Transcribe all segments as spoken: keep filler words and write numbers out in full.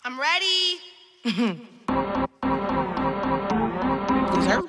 I'm ready. Dessert?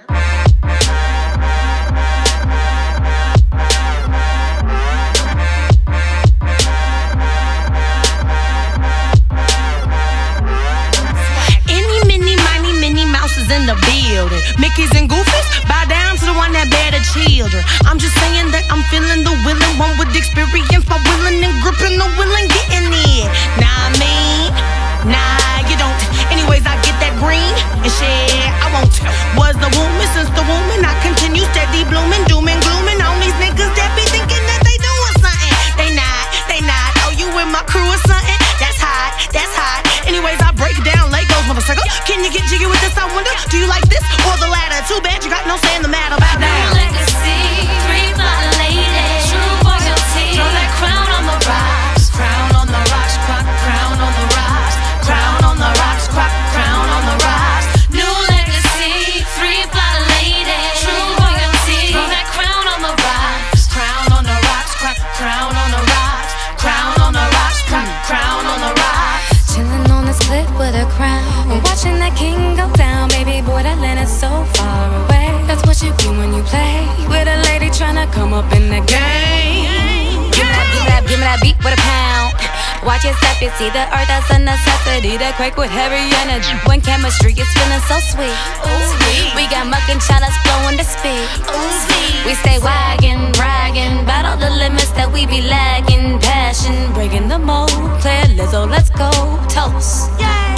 Any, mini, miny, Minnie Mouses in the building. Mickeys and Goofies, bow down to the one that bear the children. I'm just saying that I'm feeling the willing one with experience by willing and gripping the willing, getting it. Nah, me, nah, you don't. Anyways, I get that green and shit, I won't. Was the woman since the woman, I continue steady blooming, doom and glooming on these niggas that be thinking that they doing something. They not, they not. Oh, you with my crew or something? That's hot, that's hot. Anyways, I break down Legos, motherfucker. Can you get jiggy with this? I wonder. Do you like this or the latter? Too bad you got no say in the matter. Bow down. Legacy, three fly ladies, true royalty. Throw that crown on the rocks, crown on the rocks, crown, crown on the rocks, crown on the rocks, crown, crown on the rocks. New legacy, three fly ladies, true royalty. Throw that crown on the rocks, crown on the rocks, crown, crown on the rocks, crown on the rocks, crown, crown on the rocks. Chillin' on this cliff with a crown, watching that king go down. Baby boy, that land is so far away. That's what you do when you play with a lady tryna come up in the game. Give me that, give me that, give me that beat with a pound. Watch your step, you see the earth, that's a necessity. That quake with heavy energy. When chemistry is feeling so sweet. Ooh, we got muck and chalice blowing the speed. Ooh, we stay wagging, bragging about all the limits that we be lagging. Passion, breaking the mold. Play Lizzo, let's go. Toast. Yay.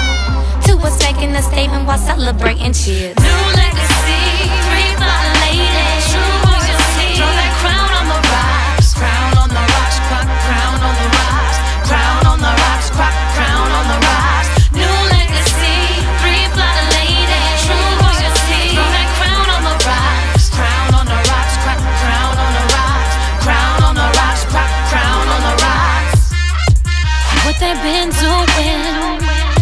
To us making a statement while celebrating. Cheers. New legacy, three fly ladies, true royalty. Throw that crown on the rocks, crown on the rocks, crown, crown on the rocks, crown on the rocks, crown, crown on the rocks. New legacy, three fly ladies, true royalty. Throw that crown on the rocks, crown on the rocks, crown, crown on the rocks, crown on the rocks, crown, crown on the rocks. What they been doing?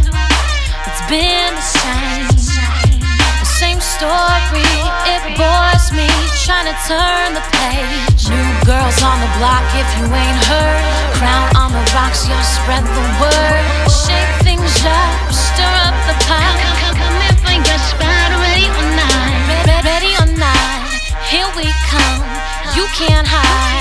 It's been the same, the same story. It bores me trying to turn the page. New girls on the block, if you ain't heard. Crown on the rocks, y'all spread the word. Shake things up, stir up the pot. Come, come, come and find your spot, ready or not. Ready or not, here we come. You can't hide.